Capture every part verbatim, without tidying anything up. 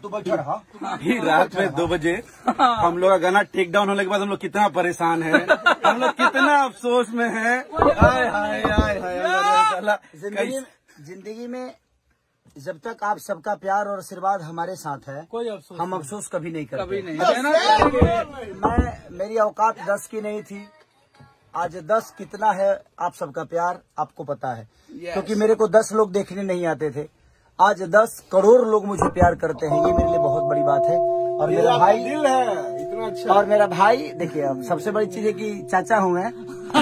तू बैठा रहा। अभी रात में दो बजे हम लोग का गाना टेक डाउन होने के बाद हम लोग कितना परेशान है, हम लोग कितना अफसोस में है। हाय हाय हाय हाय। जिंदगी जिंदगी में जब तक आप सबका प्यार और आशीर्वाद हमारे साथ है, कोई अफसोस हम अफसोस कभी नहीं करते। कभी नहीं। मैं मेरी औकात दस की नहीं थी, आज दस कितना है आप सबका प्यार आपको पता है। yes. क्योंकि मेरे को दस लोग देखने नहीं आते थे, आज दस करोड़ लोग मुझे प्यार करते हैं, ये मेरे लिए बहुत बड़ी बात है। और मेरा भाई दिल है इतना अच्छा। और मेरा भाई देखिए, अब सबसे बड़ी चीज है कि चाचा हूँ मैं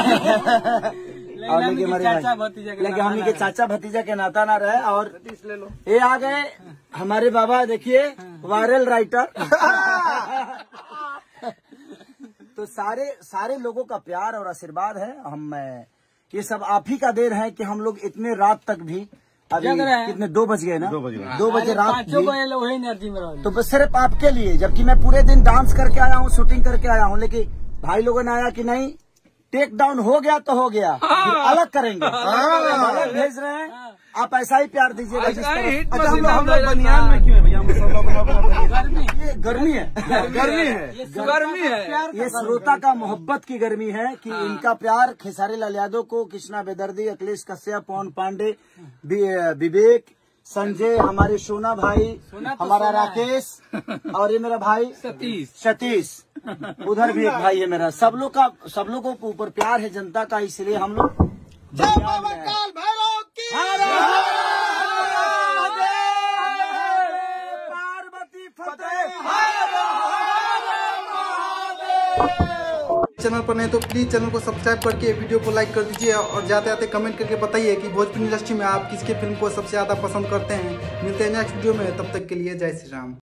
और लेकिन हमारे लेकिन हम के चाचा भतीजा के नाता ना रहे। और ये आ गए हमारे बाबा, देखिए वायरल राइटर। तो सारे सारे लोगों का प्यार और आशीर्वाद है। हम ये सब आप ही का देर है कि हम लोग इतने रात तक भी, अभी कितने दो बज गए ना, दो बजे दो बजे रात भी, तो बस सिर्फ आपके लिए, जबकि मैं पूरे दिन डांस करके आया हूँ, शूटिंग करके आया हूँ, लेकिन भाई लोगों ने आया कि नहीं टेक डाउन हो गया तो हो गया, फिर अलग करेंगे, अलग भेज रहे हैं। आप ऐसा ही प्यार दीजिएगा। अच्छा हम लोग बनियान में क्यों है भैया? ये गर्मी है, गर्मी है, गर्मी है। ये श्रोता का मोहब्बत की गर्मी है कि इनका प्यार खेसारी लाल यादव को, कृष्णा बेदर्दी, अखिलेश कश्यप, पवन पांडे, विवेक, संजय, हमारे सोना भाई, हमारा राकेश, और ये मेरा भाई सतीश सतीश उधर भी एक भाई है मेरा। सब लोग का सब लोगों के ऊपर प्यार है जनता का, इसलिए हम लोग चैनल पर नहीं तो प्लीज चैनल को सब्सक्राइब करके वीडियो को लाइक कर दीजिए और जाते जाते कमेंट करके बताइए कि भोजपुरी इंडस्ट्री में आप किसके फिल्म को सबसे ज्यादा पसंद करते हैं। मिलते हैं नेक्स्ट वीडियो में, तब तक के लिए जय श्री राम।